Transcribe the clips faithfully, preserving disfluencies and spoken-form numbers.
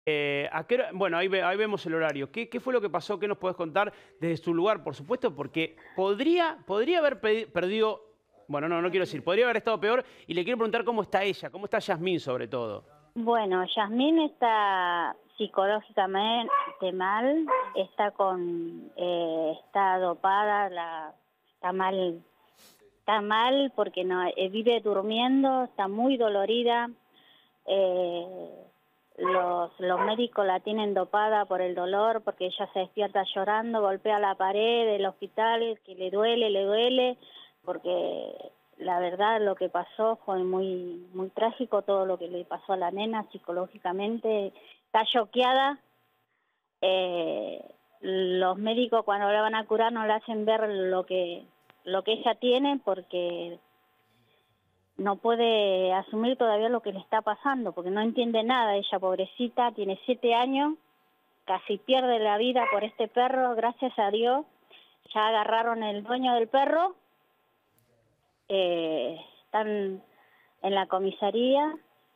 Eh, ¿a qué hora? Bueno, ahí, ve- ahí vemos el horario. ¿Qué, qué fue lo que pasó? ¿Qué nos podés contar desde tu lugar, por supuesto? Porque podría, podría haber pedi- perdido, bueno, no, no quiero decir, podría haber estado peor y le quiero preguntar cómo está ella, cómo está Yasmín sobre todo. Bueno, Yasmín está psicológicamente mal, está con, eh, está dopada, la, está mal, está mal porque no eh, vive durmiendo, está muy dolorida. Eh, los, los médicos la tienen dopada por el dolor, porque ella se despierta llorando, golpea la pared del hospital, que le duele, le duele, porque la verdad lo que pasó fue muy muy trágico, todo lo que le pasó a la nena psicológicamente, está choqueada. Eh, los médicos cuando la van a curar no le hacen ver lo que lo que ella tiene, porque no puede asumir todavía lo que le está pasando, porque no entiende nada. Ella, pobrecita, tiene siete años, casi pierde la vida por este perro. Gracias a Dios ya agarraron el dueño del perro, eh, están en la comisaría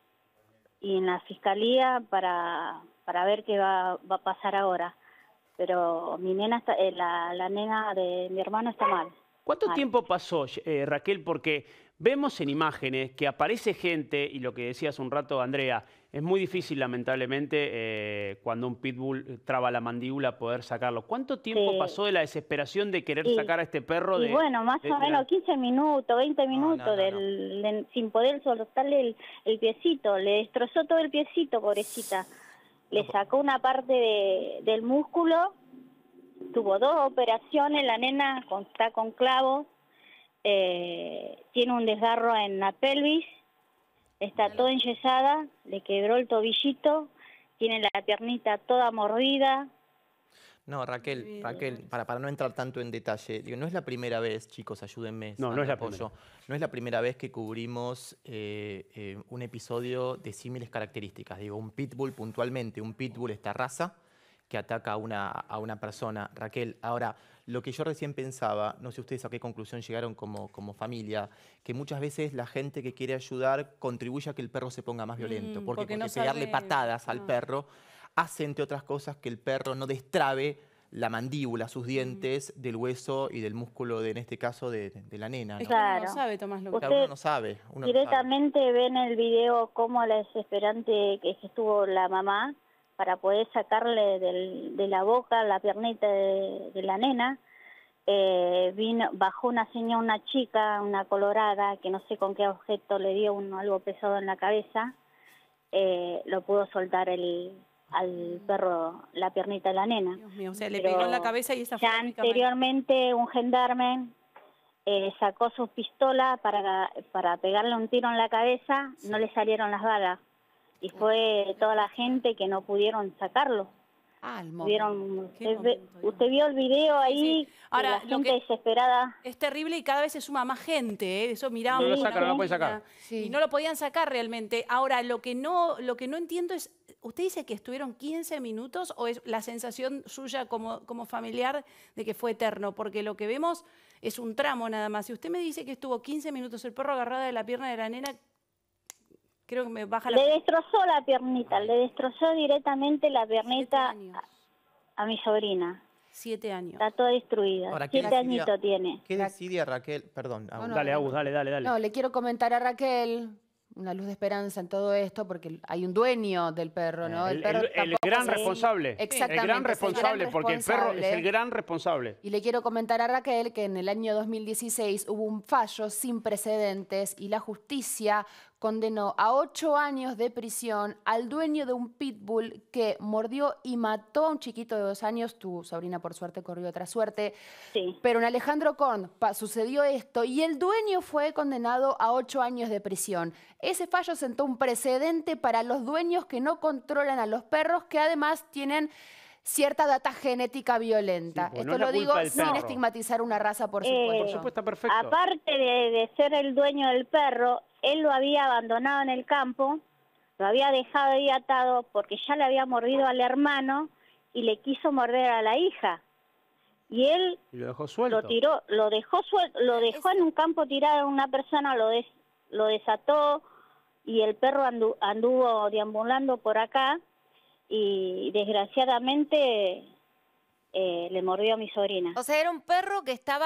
y en la fiscalía para, para ver qué va, va a pasar ahora. Pero mi nena, está, eh, la, la nena de mi hermano está mal. ¿Cuánto mal. tiempo pasó, eh, Raquel? Porque vemos en imágenes que aparece gente, y lo que decía hace un rato Andrea, es muy difícil lamentablemente eh, cuando un pitbull traba la mandíbula poder sacarlo. ¿Cuánto tiempo Sí. pasó de la desesperación de querer Y, sacar a este perro y de, bueno, más de- o de la... menos quince minutos, veinte No, no, minutos, no, no. del, de- sin poder soltarle el, el piecito. Le destrozó todo el piecito, pobrecita. Le No, po- sacó una parte de, del músculo, tuvo dos operaciones, la nena con, está con clavos, eh, tiene un desgarro en la pelvis, está toda enyesada, le quebró el tobillito, tiene la piernita toda mordida. no, Raquel, Raquel, para, para no entrar tanto en detalle, digo, no es la primera vez, chicos, ayúdenme, No, no es dame la apoyo, primera. no es la primera vez que cubrimos eh, eh, un episodio de símiles características. Digo, un pitbull puntualmente, un pitbull esta raza que ataca a una, a una persona. Raquel, ahora, lo que yo recién pensaba, no sé ustedes a qué conclusión llegaron como, como familia, que muchas veces la gente que quiere ayudar contribuye a que el perro se ponga más violento. Mm, ¿Por qué? porque no Porque pegarle sabe... patadas al no. perro hace, entre otras cosas, que el perro no destrabe la mandíbula, sus dientes, del hueso y del músculo, de, en este caso, de, de- de la nena, Es ¿no? que uno no Claro. sabe, Tomás, lo que... Claro, uno Usted no sabe, uno no sabe. directamente ve en el video cómo la desesperante que estuvo la mamá para poder sacarle del, de la boca la piernita de, de la nena. Eh, vino, bajó una señora, una chica, una colorada, que no sé con qué objeto le dio un, algo pesado en la cabeza, eh, lo pudo soltar el, al perro la piernita de la nena. Dios mío, o sea, le Pero pegó en la cabeza y esa fue ya la única manera. anteriormente un gendarme eh, sacó su pistola para, para pegarle un tiro en la cabeza, no le salieron las balas. Y fue toda la gente que no pudieron sacarlo. Ah, el momento. Pudieron, Qué usted, ve- momento, Dios usted vio el video Sí, ahí, sí. de Ahora, la lo gente que desesperada. es terrible y cada vez se suma más gente, ¿eh? Eso mirábamos No lo Sí, con sacan, no lo pueden Agustina, sacar. Sí. y no lo podían sacar realmente. Ahora, lo que no, lo que no entiendo es, ¿usted dice que estuvieron quince minutos o es la sensación suya como, como familiar de que fue eterno? Porque lo que vemos es un tramo nada más. Si usted me dice que estuvo quince minutos el perro agarrado de la pierna de la nena, creo que me baja la... Le destrozó la piernita, le destrozó directamente la Siete piernita años. a, a mi sobrina. Siete años. Está toda destruida. Ahora, ¿qué Siete decidía- añitos tiene. ¿Qué decidía Raquel? Perdón, No, Agus. no, Dale, Agus, dale, dale, dale. No, le quiero comentar a Raquel una luz de esperanza en todo esto, porque hay un dueño del perro, ¿no? El, perro el- el tampoco gran se- responsable. Exactamente, El gran es el gran responsable, porque el perro es el responsable. gran responsable. Y le quiero comentar a Raquel que en el año dos mil dieciséis hubo un fallo sin precedentes y la justicia condenó a ocho años de prisión al dueño de un pitbull que mordió y mató a un chiquito de dos años. Tu sobrina, por suerte, corrió otra suerte. Sí. Pero en Alejandro Korn pa- sucedió esto y el dueño fue condenado a ocho años de prisión. Ese fallo sentó un precedente para los dueños que no controlan a los perros, que además tienen cierta data genética violenta. Sí, porque Esto no es la lo digo culpa del sin perro. estigmatizar una raza, por Eh, supuesto. Por supuesto, está perfecto. Aparte de, de ser el dueño del perro, él lo había abandonado en el campo, lo había dejado ahí atado porque ya le había mordido al hermano y le quiso morder a la hija. Y él Y lo dejó suelto. lo tiró, lo dejó suelto, lo dejó en un campo tirado, una persona lo des, lo desató y el perro andu- anduvo deambulando por acá y desgraciadamente eh, le mordió a mi sobrina. O sea, era un perro que estaba